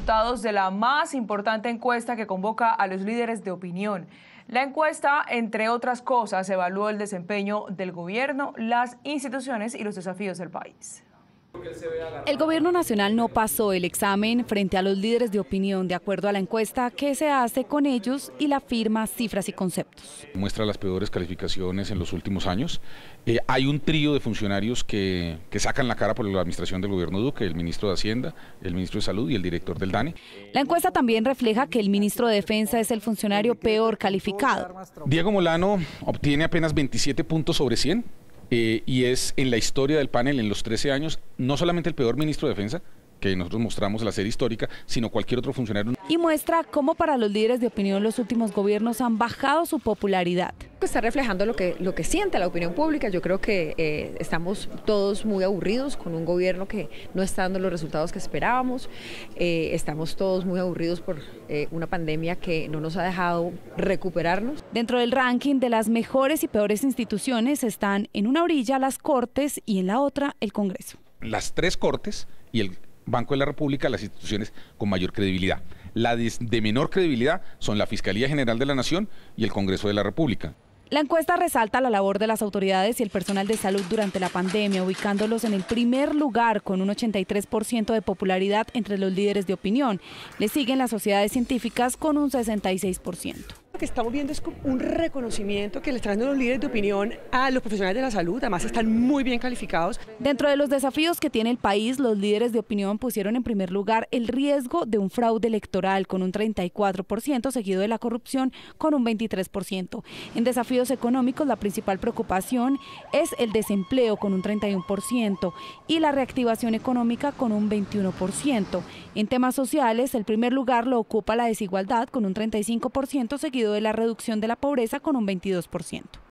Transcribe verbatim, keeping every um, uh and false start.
resultados de la más importante encuesta que convoca a los líderes de opinión. La encuesta, entre otras cosas, evaluó el desempeño del gobierno, las instituciones y los desafíos del país. El gobierno nacional no pasó el examen frente a los líderes de opinión, de acuerdo a la encuesta que se hace con ellos y la firma Cifras y Conceptos. Muestra las peores calificaciones en los últimos años. Eh, hay un trío de funcionarios que, que sacan la cara por la administración del gobierno Duque, el ministro de Hacienda, el ministro de Salud y el director del DANE. La encuesta también refleja que el ministro de Defensa es el funcionario peor calificado. Diego Molano obtiene apenas veintisiete puntos sobre cien. Eh, y es en la historia del panel, en los trece años, no solamente el peor ministro de Defensa, que nosotros mostramos en la serie histórica, sino cualquier otro funcionario. Y muestra cómo para los líderes de opinión los últimos gobiernos han bajado su popularidad. Está reflejando lo que, lo que siente la opinión pública. Yo creo que eh, estamos todos muy aburridos con un gobierno que no está dando los resultados que esperábamos. Eh, estamos todos muy aburridos por eh, una pandemia que no nos ha dejado recuperarnos. Dentro del ranking de las mejores y peores instituciones están en una orilla las Cortes y en la otra el Congreso. Las tres Cortes y el Banco de la República, las instituciones con mayor credibilidad. La de, de menor credibilidad son la Fiscalía General de la Nación y el Congreso de la República. La encuesta resalta la labor de las autoridades y el personal de salud durante la pandemia, ubicándolos en el primer lugar con un ochenta y tres por ciento de popularidad entre los líderes de opinión. Le siguen las sociedades científicas con un sesenta y seis por ciento. Lo que estamos viendo es un reconocimiento que le están dando los líderes de opinión a los profesionales de la salud, además están muy bien calificados. Dentro de los desafíos que tiene el país, los líderes de opinión pusieron en primer lugar el riesgo de un fraude electoral con un treinta y cuatro por ciento, seguido de la corrupción con un veintitrés por ciento. En desafíos económicos, la principal preocupación es el desempleo con un treinta y uno por ciento y la reactivación económica con un veintiuno por ciento. En temas sociales, el primer lugar lo ocupa la desigualdad con un treinta y cinco por ciento, seguido de la reducción de la pobreza con un veintidós por ciento.